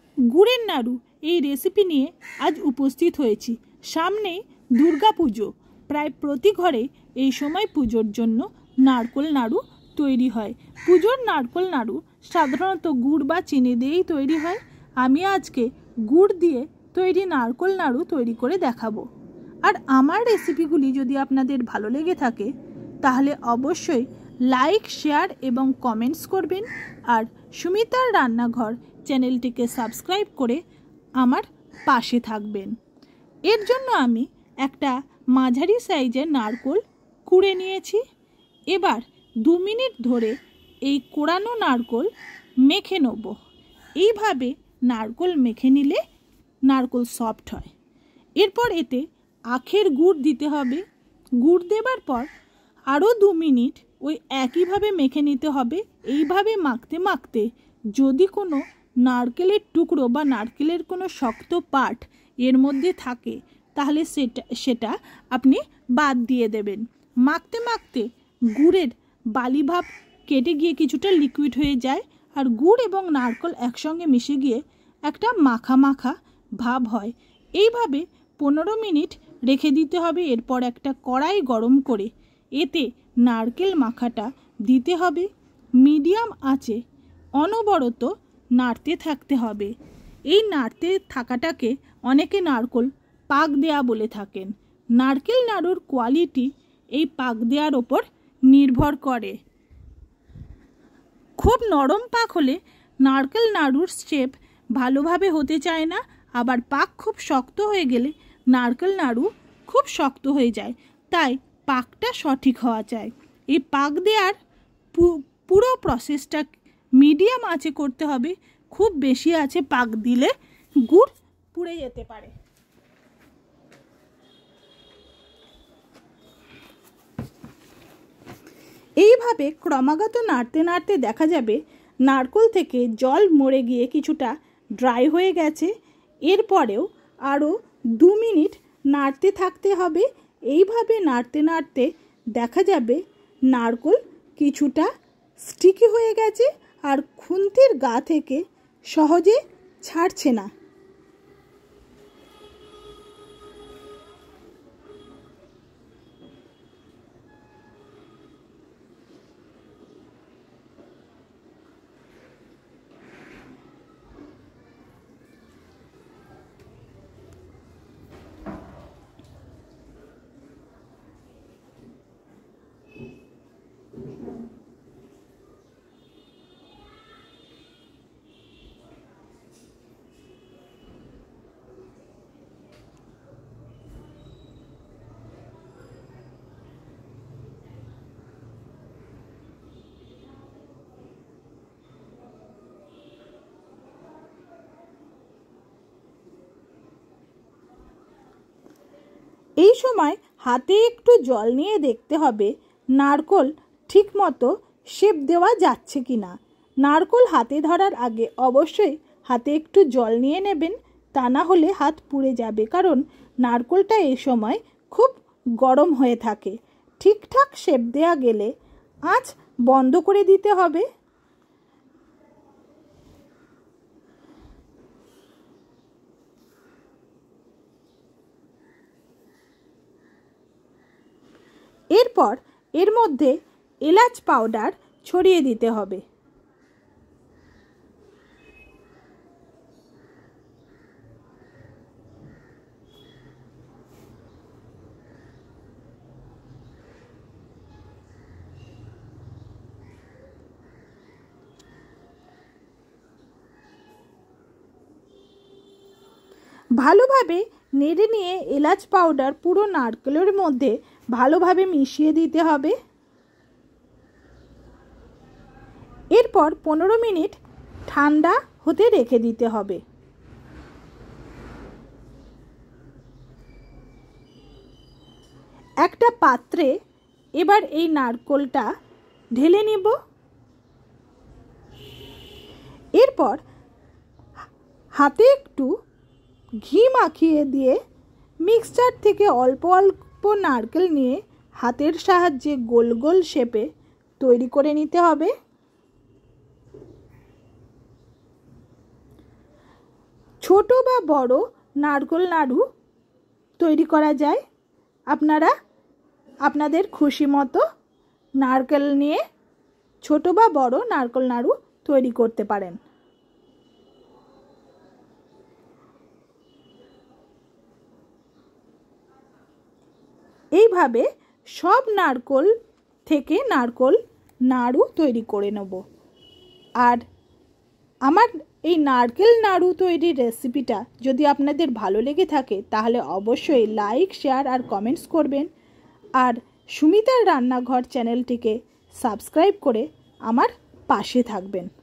গুড়ের নাড়ু এই রেসিপি নিয়ে আজ উপস্থিত হয়েছি। সামনেই দুর্গা পুজো, প্রায় প্রতি ঘরে এই সময় পুজোর জন্য নারকোল নাড়ু তৈরি হয়। পুজোর নারকোল নাড়ু সাধারণত গুড় বা চিনি দিয়েই তৈরি হয়। আমি আজকে গুড় দিয়ে তৈরি নারকোল নাড়ু তৈরি করে দেখাবো। আর আমার রেসিপিগুলি যদি আপনাদের ভালো লেগে থাকে তাহলে অবশ্যই লাইক, শেয়ার এবং কমেন্টস করবেন। আর সুমিতার রান্নাঘর চ্যানেলটিকে সাবস্ক্রাইব করে আমার পাশে থাকবেন। এর জন্য আমি একটা মাঝারি সাইজের নারকোল কুড়ে নিয়েছি। এবার 2 মিনিট ধরে এই কোড়ানো নারকোল মেখে নেব। এইভাবে নারকোল মেখে নিলে নারকোল সফট হয়। এরপর এতে আখের গুড় দিতে হবে। গুড় দেবার পর আরও 2 মিনিট ওই একইভাবে মেখে নিতে হবে। এইভাবে মাখতে মাখতে যদি কোনো নারকেলের টুকরো বা নারকেলের কোনো শক্ত পার্ট এর মধ্যে থাকে তাহলে সেটা আপনি বাদ দিয়ে দেবেন। মাখতে মাখতে গুড়ের বালিভাব কেটে গিয়ে কিছুটা লিকুইড হয়ে যায়, আর গুড় এবং নারকেল একসঙ্গে মিশে গিয়ে একটা মাখা মাখা ভাব হয়। এইভাবে 15 মিনিট রেখে দিতে হবে। এরপর একটা কড়াই গরম করে এতে নারকেল মাখাটা দিতে হবে। মিডিয়াম আঁচে অনবরত নাড়তে থাকতে হবে। এই নাড়তে থাকাটাকে অনেকে নারকেল পাক দেয়া বলে থাকেন। নারকেল নাড়ুর কোয়ালিটি এই পাক দেওয়ার ওপর নির্ভর করে। খুব নরম পাক হলে নারকেল নাড়ুর শেপ ভালোভাবে হতে চায় না, আবার পাক খুব শক্ত হয়ে গেলে নারকেল নাড়ু খুব শক্ত হয়ে যায়। তাই পাকটা সঠিক হওয়া চাই। এই পাক দেওয়ার পুরো প্রসেসটা মিডিয়াম আঁচে করতে হবে। খুব বেশি আঁচে পাক দিলে গুড় পুড়ে যেতে পারে। এইভাবে ক্রমাগত নাড়তে নাড়তে দেখা যাবে নারকেল থেকে জল মরে গিয়ে কিছুটা ড্রাই হয়ে গেছে। এরপরেও আরও 2 মিনিট নাড়তে থাকতে হবে। এইভাবে নাড়তে নাড়তে দেখা যাবে নারকেল কিছুটা স্টিকি হয়ে গেছে আর খুন্তির গা থেকে সহজে ছাড়ছে না। এই সময় হাতে একটু জল নিয়ে দেখতে হবে নারকেল ঠিকমতো শেপ দেওয়া যাচ্ছে কি না। নারকেল হাতে ধরার আগে অবশ্যই হাতে একটু জল নিয়ে নেবেন, তা না হলে হাত পুড়ে যাবে, কারণ নারকেলটা এই সময় খুব গরম হয়ে থাকে। ঠিকঠাক শেপ দেওয়া গেলে আঁচ বন্ধ করে দিতে হবে। এরপর এর মধ্যে এলাচ পাউডার ছড়িয়ে দিতে হবে। ভালোভাবে নেড়ে নিয়ে এলাচ পাউডার পুরো নারকেলের মধ্যে ভালোভাবে মিশিয়ে দিতে হবে। এরপর 15 মিনিট ঠান্ডা হতে রেখে দিতে হবে। একটা পাত্রে এবার এই নারকেলটা ঢেলে নেব। এরপর হাতে একটু ঘি মাখিয়ে দিয়ে মিক্সচার থেকে অল্প অল্প নারকেল নিয়ে হাতের সাহায্যে গোল গোল শেপে তৈরি করে নিতে হবে। ছোট বা বড় নারকেল নাড়ু তৈরি করা যায়। আপনারা আপনাদের খুশি মতো নারকেল নিয়ে ছোট বা বড় নারকেল নাড়ু তৈরি করতে পারেন। এইভাবে সব নারকেল থেকে নারকেল নাড়ু তৈরি করে নেব। আর আমার এই নারকেল নাড়ু তৈরির রেসিপিটা যদি আপনাদের ভালো লেগে থাকে তাহলে অবশ্যই লাইক, শেয়ার আর কমেন্টস করবেন। আর সুমিতার রান্নাঘর চ্যানেলটিকে সাবস্ক্রাইব করে আমার পাশে থাকবেন।